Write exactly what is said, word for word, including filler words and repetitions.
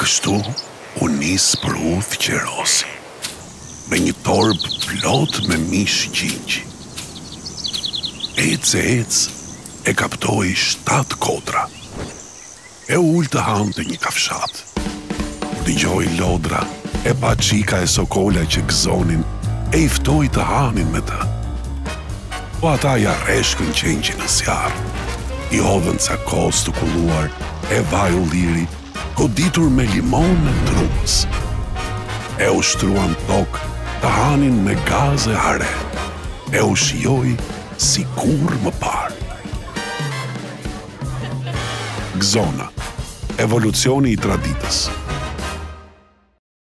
kështu u nis për udhë qerosi, me një torb plot me mish gjingji. Ec e ec e kaptoi shtat kodra. E ullë të hante një kafshat. Dëgjoi lodra e pa qika e sokola që gëzonin e iftoi të hanin me të. Po ata ja reshkën qenjë në sjarë, i hodhën ca kos të kulluar e vaj ulliri, goditur me limon në trupës. E ushtruan tokë të hanin me gaze hare, e u shijoi si kur më parë. Gzona, evolucioni i traditës.